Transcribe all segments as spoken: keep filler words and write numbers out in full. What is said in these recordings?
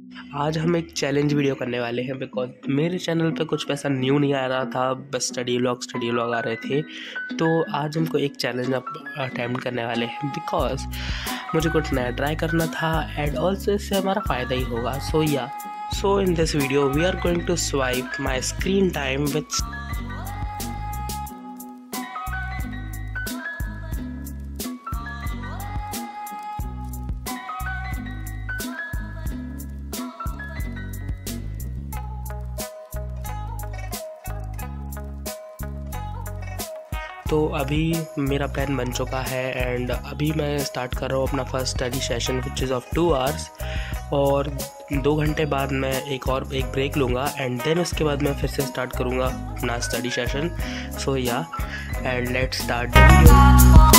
आज हम एक चैलेंज वीडियो करने वाले हैं बिकॉज मेरे चैनल पे कुछ पैसा न्यू नहीं आ रहा था, बस स्टडी व्लॉग स्टडी व्लॉग आ रहे थे। तो आज हमको एक चैलेंज अटैम्प्ट करने वाले हैं बिकॉज मुझे कुछ नया ट्राई करना था एंड ऑल्सो इससे हमारा फ़ायदा ही होगा। So yeah so in this video we are going to swipe my screen time with तो अभी मेरा प्लान बन चुका है एंड अभी मैं स्टार्ट कर रहा हूँ अपना first study session which is of two hours. और दो घंटे बाद मैं एक और एक ब्रेक लूँगा एंड देन उसके बाद मैं फिर से स्टार्ट करूँगा अपना study session. So yeah and let's start the video.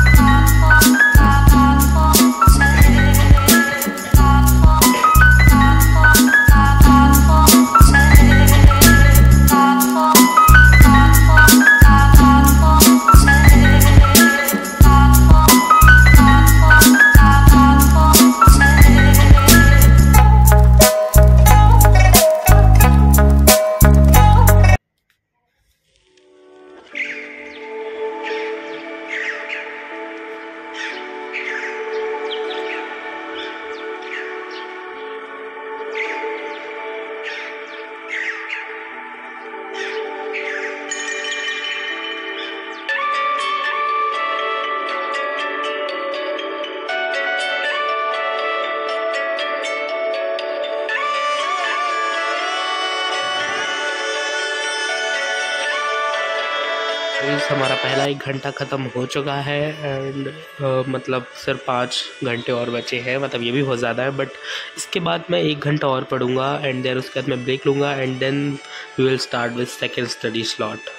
हमारा पहला एक घंटा ख़त्म हो चुका है एंड uh, मतलब सिर्फ पाँच घंटे और बचे हैं। मतलब ये भी बहुत ज़्यादा है, बट इसके बाद मैं एक घंटा और पढ़ूंगा एंड देन उसके बाद मैं ब्रेक लूँगा and then we will start with second study slot.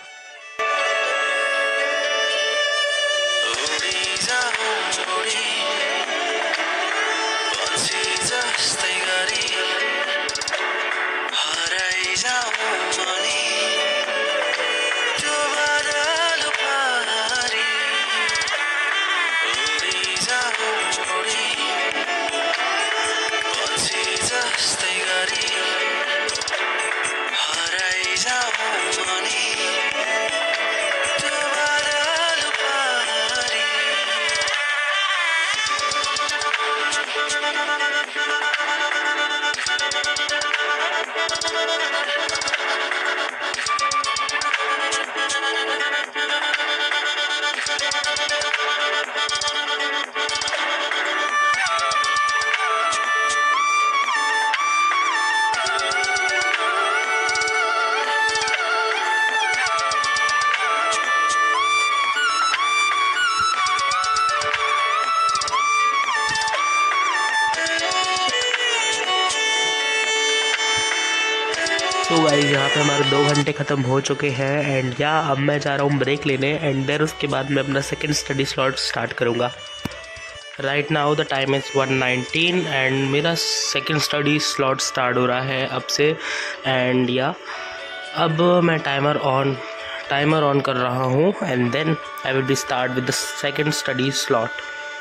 तो गाइस यहाँ पे हमारे दो घंटे ख़त्म हो चुके हैं एंड या अब मैं जा रहा हूँ ब्रेक लेने एंड देन उसके बाद मैं अपना सेकंड स्टडी स्लॉट स्टार्ट करूँगा। Right now the time is one nineteen and मेरा सेकंड स्टडी स्लॉट स्टार्ट हो रहा है अब से। एंड या अब मैं टाइमर ऑन टाइमर ऑन कर रहा हूँ and then I will be start with the second study slot.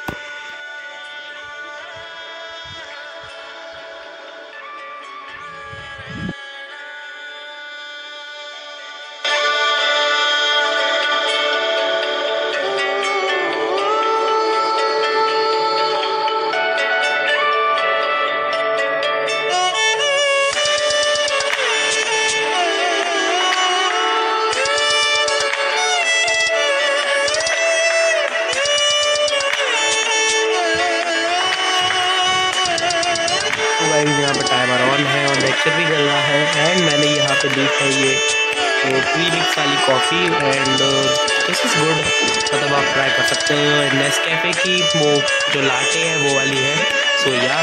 यहाँ पर टाइमर ऑन है और लेक्चर भी चल रहा है एंड मैंने यहाँ पे ली है ये तो प्रीमिक्स वाली coffee and this is good. मतलब आप ट्राई कर सकते हो। नेस्कैफ़े की वो जो लाटे है वो वाली है। सो या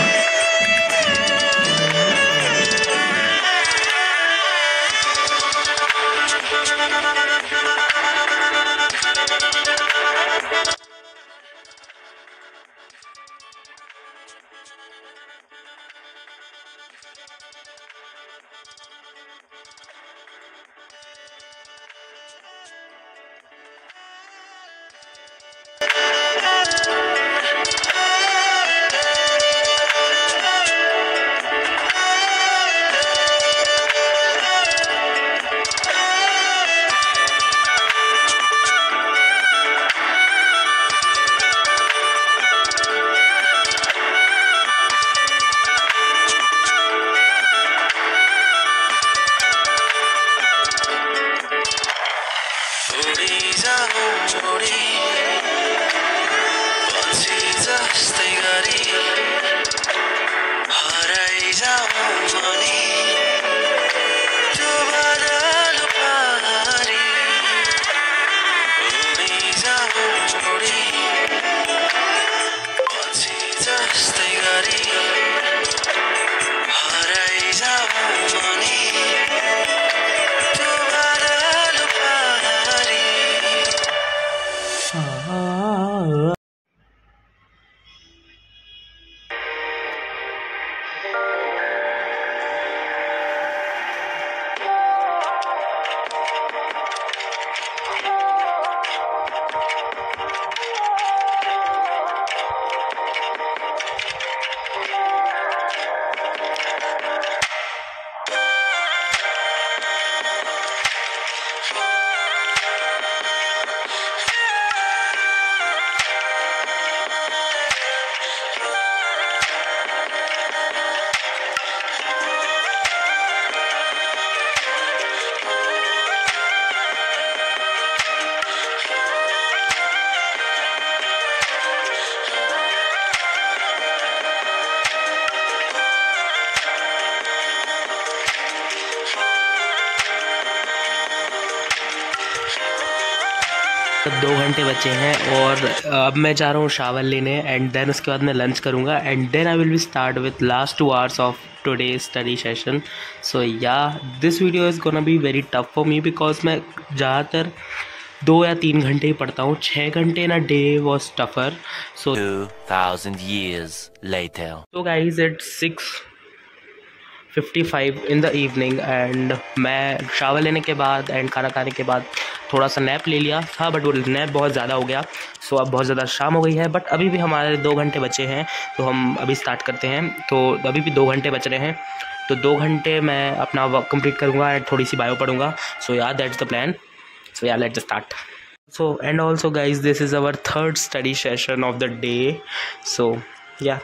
तब दो घंटे बचे हैं और अब मैं जा रहा हूँ शावर लेने एंड देन उसके बाद मैं लंच करूँगा and then I will be start with last two hours of today study session. So yeah this video is gonna be very tough for me because मैं ज़्यादातर दो या तीन घंटे ही पढ़ता हूँ. छः घंटे ना day was tougher. So two thousand years later. So guys, it's six fifty-five in the evening and मैं शावर लेने के बाद एंड खाना खाने के बाद थोड़ा सा नैप ले लिया था बट वो नैप बहुत ज़्यादा हो गया. सो अब बहुत ज़्यादा शाम हो गई है बट अभी भी हमारे दो घंटे बचे हैं तो हम अभी स्टार्ट करते हैं. तो अभी भी दो घंटे बच रहे हैं तो दो घंटे मैं अपना वर्क कंप्लीट करूँगा एंड थोड़ी सी बायो पढ़ूँगा. सो या that's the plan. So yeah let's start. So and also guys, this is our third study session of the day. So yeah.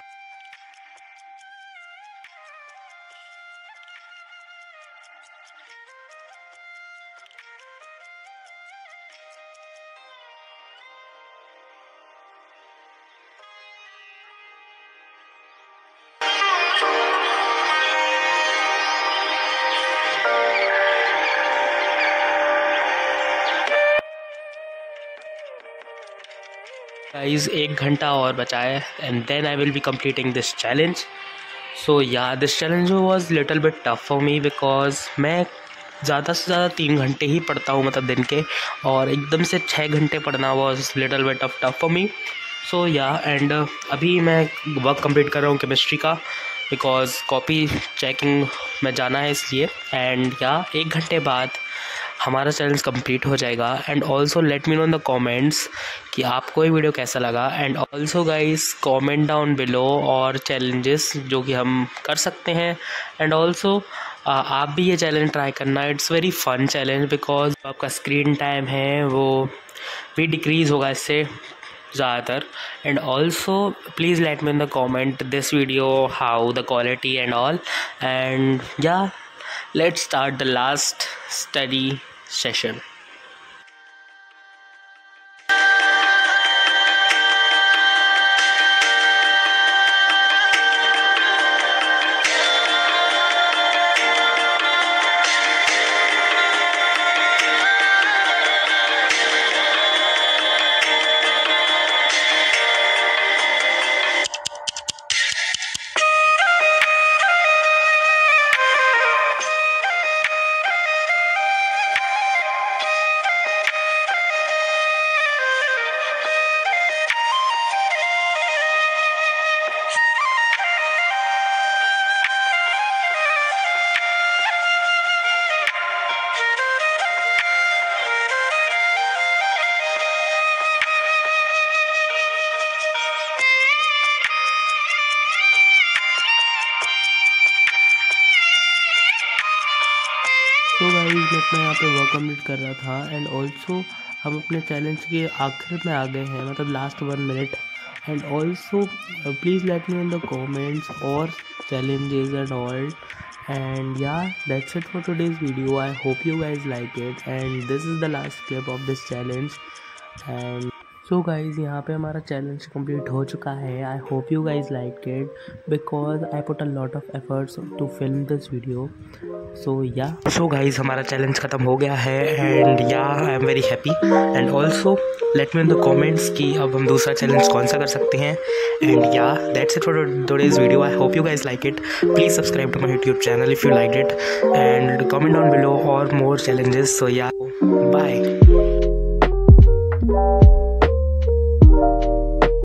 Guys एक घंटा और बचा है and then I will be completing this challenge. So yeah this challenge was little bit tough for me because मैं ज़्यादा से ज़्यादा तीन घंटे ही पढ़ता हूँ मतलब दिन के और एकदम से छः घंटे पढ़ना was little bit of tough for me. So yeah and अभी मैं वर्क कंप्लीट कर रहा हूँ केमिस्ट्री का बिकॉज कॉपी चेकिंग में जाना है इसलिए. एंड या एक घंटे बाद हमारा चैलेंज कंप्लीट हो जाएगा. And also let me know in the comments कि आपको ये वीडियो कैसा लगा. And also guys comment down below और चैलेंजेस जो कि हम कर सकते हैं. एंड ऑल्सो आप भी ये चैलेंज ट्राई करना. It's very fun challenge because आपका स्क्रीन टाइम है वो भी डिक्रीज़ होगा इससे ज़्यादातर. And also please let me in the comment this video how the quality and all. And yeah let's start the last study session. तो गाइस मैं अपना यहाँ पे वर्क कंप्लीट कर रहा था एंड ऑल्सो हम अपने चैलेंज के आखिर में आ गए हैं मतलब last one minute. And also please let me in the comments और challenges and all. And yeah, that's it for today's video. I hope you guys like it, and this is the last clip of this challenge. And so guys, यहाँ पे हमारा challenge complete हो चुका है. I hope you guys like it because I put a lot of efforts to film this video. So yeah so guys हमारा challenge ख़त्म हो गया है and yeah I am very happy. And also let me in the comments कि अब हम दूसरा challenge कौन सा कर सकते हैं. And yeah that's it for today's video. I hope you guys like it. Please subscribe to my YouTube channel if you like it and comment down below और more challenges. So yeah, bye.